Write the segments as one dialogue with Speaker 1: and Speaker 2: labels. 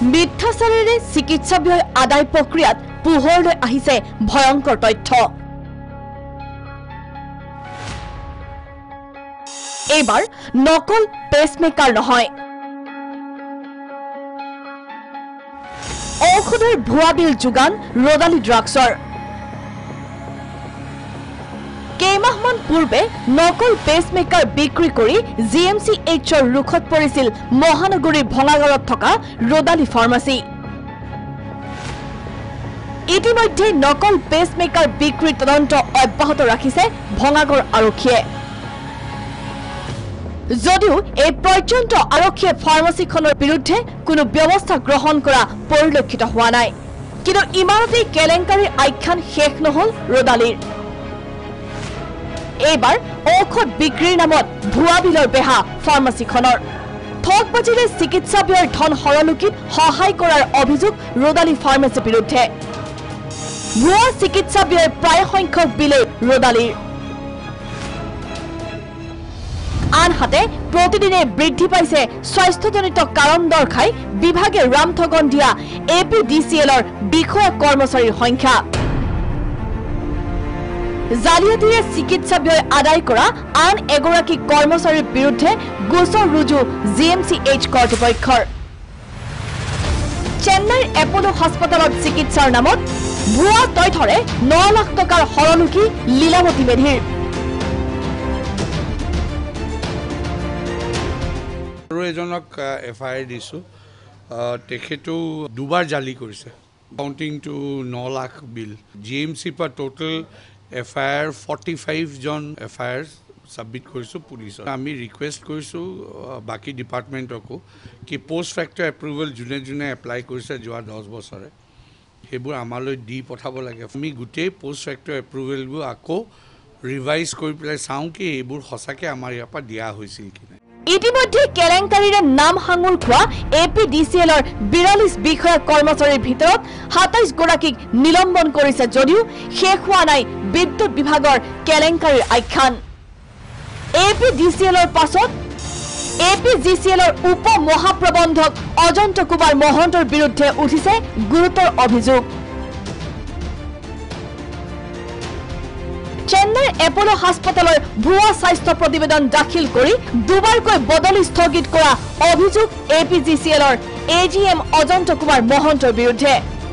Speaker 1: মিথ্যাচাৰেৰে চিকিৎসা ব্যয় আদায় প্ৰক্ৰিয়াত পোহৰলৈ আহিছে ভয়ংকৰ তথ্য। এইবাৰ নকল পেচমেকাৰ নহয়, ঔষধৰ ভুৱা বিল যোগান ৰদালি ড্ৰাগছৰ। কেইমাহমান পূৰ্বে নকল পেচমেকাৰ বিক্ৰী কৰি GMCHৰ ৰুখত পৰিছিল মহানগৰীৰ ভঙাগড়ত থকা ৰদালি ফাৰ্মাচী। ইতিমধ্যে নকল পেচমেকাৰ বিক্ৰীৰ তদন্ত অব্যাহত ৰাখিছে ভঙাগড় আৰক্ষীয়ে। যদিও এই পৰ্যন্ত আৰক্ষীয়ে ফাৰ্মাচীখনৰ বিৰুদ্ধে কোনো ব্যৱস্থা গ্ৰহণ কৰা পৰিলক্ষিত হোৱা নাই, কিন্তু ইমানতেই কেলেংকাৰীৰ আখ্যান শেষ নহল ৰদালিৰ। এইবাৰ ঔষধ বিক্ৰীৰ নামত ভুৱা বিলৰ বেহা ফাৰ্মাচীখনৰ। ঠগবাজিৰে চিকিৎসা ব্যয়ৰ ধন সৰলুকিত সহায় কৰাৰ অভিযোগ ৰদালি ফাৰ্মাচীৰ বিৰুদ্ধে। ভুৱা চিকিৎসা ব্যয়ৰ প্ৰায় সংখ্যক বিলেই ৰদালিৰ। আনহাতে প্ৰতিদিনে বৃদ্ধি পাইছে স্বাস্থ্যজনিত কাৰণ দৰ্শাই বিভাগে ৰামঠগন দিয়া APDCLৰ বিষয়া কৰ্মচাৰীৰ সংখ্যা। জালিয়াতিৰে চিকিৎসা ব্যয় আদায় কৰা আন এগৰাকী কৰ্মচাৰীৰ বিৰুদ্ধে গোচৰ ৰুজু GMCH কৰ্তৃপক্ষৰ। চেন্নাইৰ এপলো হাস্পতালত চিকিৎসাৰ নামত ভুৱা তথ্যৰে 9 লাখ টকাৰ সৰলুকি লীলাৱতী মেধিৰ।
Speaker 2: এজনক FIR দিছো, তেখেতো দুবাৰ জালি কৰিছে, counting to 9 lakh bill. GMC পৰা টোটেল FIR 45 জন FIR সাবমিট কৰিছো পুলিচত। আমি ৰিকুৱেষ্ট কৰিছো বাকি ডিপাৰ্টমেণ্টকো কি পোষ্ট ফ্যাক্টৰ এপ্ৰুভেল যোনে যোনে এপ্লাই কৰিছে যোৱা 10 বছৰে সেইবোৰ আমালৈ দি পঠাব লাগে। আমি গোটেই পোষ্ট ফ্যাক্টৰ এপ্ৰুভেলবোৰ আকৌ ৰিভাইজ কৰি পেলাই চাওঁ কি এইবোৰ সঁচাকে আমাৰ ইয়াৰ পৰা দিয়া হৈছিল কি নাই।
Speaker 1: ইতিমধ্যে কেলেংকাৰীৰে নাম সাঙুৰ খোৱা APDCLৰ 42 বিষয়া কৰ্মচাৰীৰ ভিতৰত 27 গৰাকীক নিলম্বন কৰিছে যদিও শেষ হোৱা নাই বিদ্যুৎ বিভাগৰ কেলেংকাৰীৰ আখ্যান। APDCLৰ পাছত APGCLৰ উপ মহাপ্ৰবন্ধক অজন্ত কুমাৰ মহন্তৰ বিৰুদ্ধে উঠিছে গুৰুতৰ অভিযোগ। চেন্নাইৰ এপলো হাস্পতালৰ ভুৱা স্বাস্থ্য প্ৰতিবেদন দাখিল কৰি দুবাৰকৈ বদলি স্থগিত কৰা অভিযোগ APGCLৰ AGM অজন্ত কুমাৰ মহন্তৰ বিৰুদ্ধে।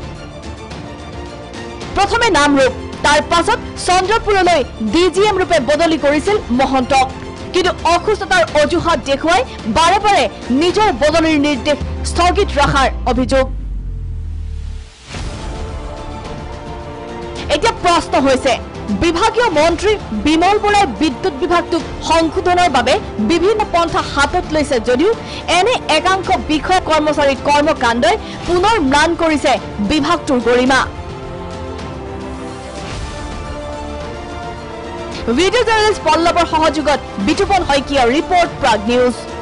Speaker 1: প্ৰথমে নামৰূপ, তাৰ পাছত চন্দ্ৰপুৰলৈ DGM ৰূপে বদলি কৰিছিল মহন্তক, কিন্তু অসুস্থতাৰ অজুহাত দেখুৱাই বাৰে বাৰে নিজৰ বদলিৰ নিৰ্দেশ স্থগিত ৰখাৰ অভিযোগ। এতিয়া প্ৰশ্ন হৈছে বিভাগীয় মন্ত্ৰী বিমল বৰাই বিদ্যুৎ বিভাগটোক সংশোধনৰ বাবে বিভিন্ন পন্থা হাতত লৈছে যদিও এনে একাংশ বিষয়া কৰ্মচাৰীৰ কৰ্মকাণ্ডই পুনৰ ম্লান কৰিছে বিভাগটোৰ গৰিমা। ভিডিঅ' জাৰ্নেলিষ্ট পল্লৱৰ সহযোগত বিতুপন শইকীয়া, ৰিপৰ্ট প্ৰাগ নিউজ।